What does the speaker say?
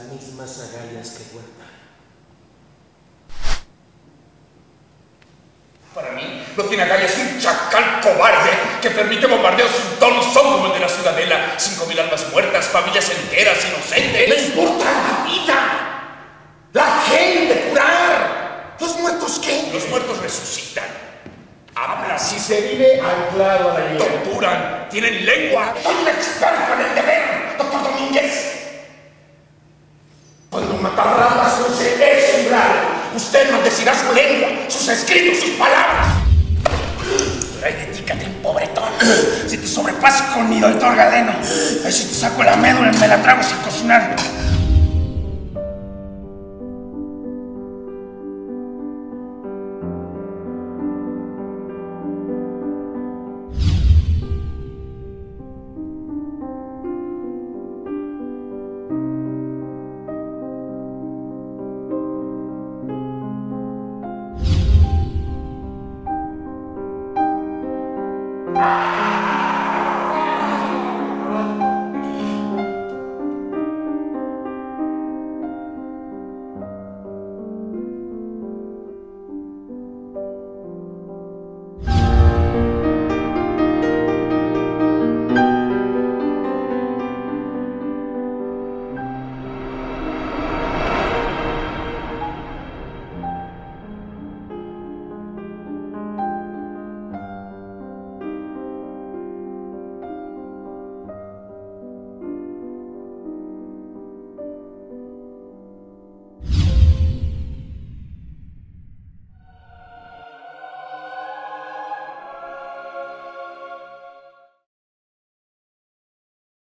mismas agallas que Huerta. Para mí, no tiene agallas un chacal cobarde que permite bombardeos sin ton son como el de la Ciudadela. 5.000 almas muertas, familias enteras, inocentes. ¡Le importa la vida! ¡La gente! ¡Curar! ¿Los muertos qué? Los muertos resucitan. Hablan. Si se vive anclado a la hierba. Torturan. Tienen lengua. ¡Soy un experto en el deber, doctor Domínguez! Cuando matar ramas no se es sembrar. Usted maldecirá su lengua, sus escritos, sus palabras. Pero ay de ti, Catrín, pobretón. Si te sobrepaso con mi doctor Galeno, ahí si te saco la médula y me la trago sin cocinar.